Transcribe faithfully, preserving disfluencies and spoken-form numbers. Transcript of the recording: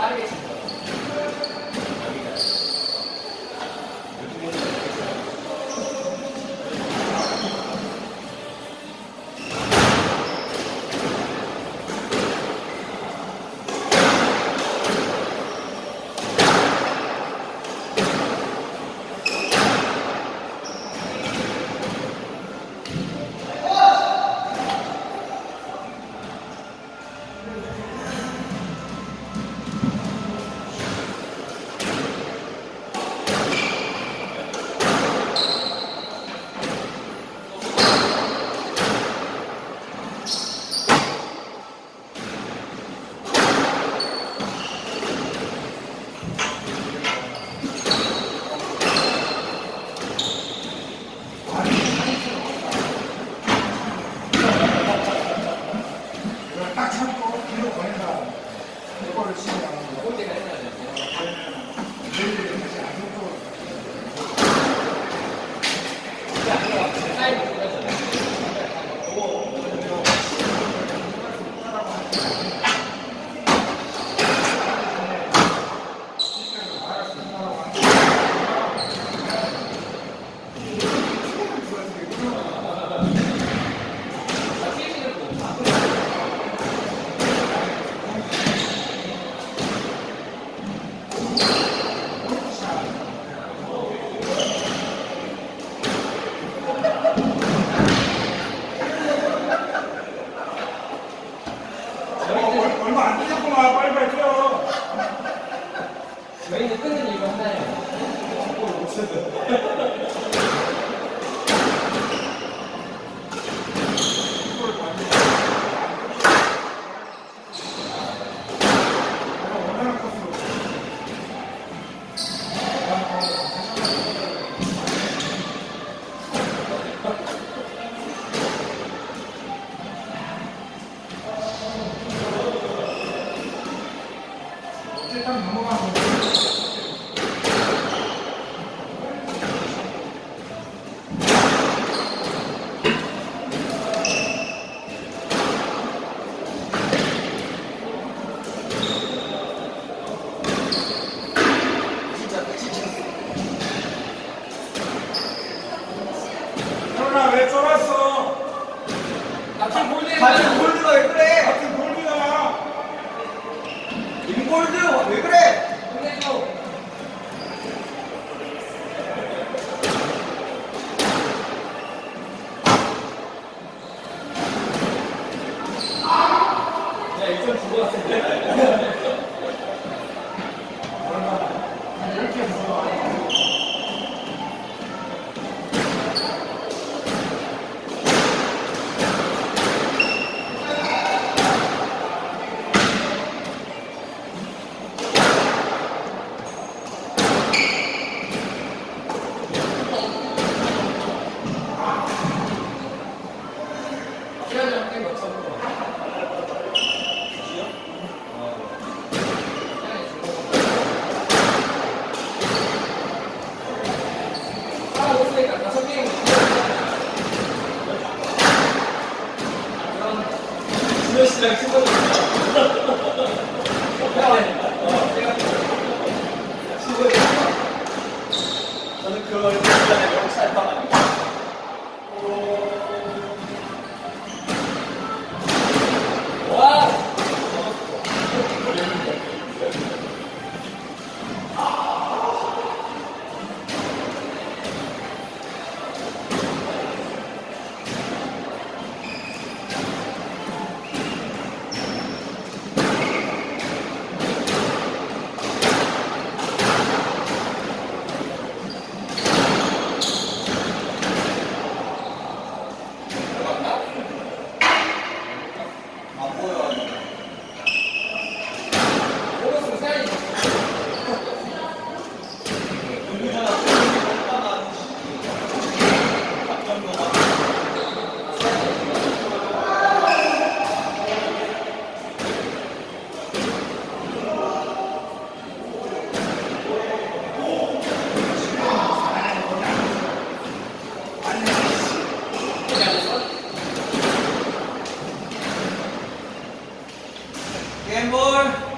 빠르게 친 거야. 딱 참고 뒤로 보낸다. 이거를 치면 볼 때가 해야 돼. 내일이 다시 안 좋고. 이게 안 들어가. 사이드 들어가잖아. 얼마 안 되겠구나. 빨리빨리 뛰어. 저희는 끊는 이유가 하나예요. 일단 넘어가면 돼. 현아 왜 쫄았어? 같은 볼드 같은 골드가 왜 그래? 같은 골드가 인골드 왜 그래? 끝내줘. 야, 이점 주고 같은데? 한 열 개 들어와. 시간이 몇 점? 아, 없으니까 다섯 게임. 준호 씨랑 친구들. 저는 그걸 보기에 너무 잘 봐. 와! 안 보여. 보너스 사인. 은유잖아. 오빠가 박정도가. 게임볼.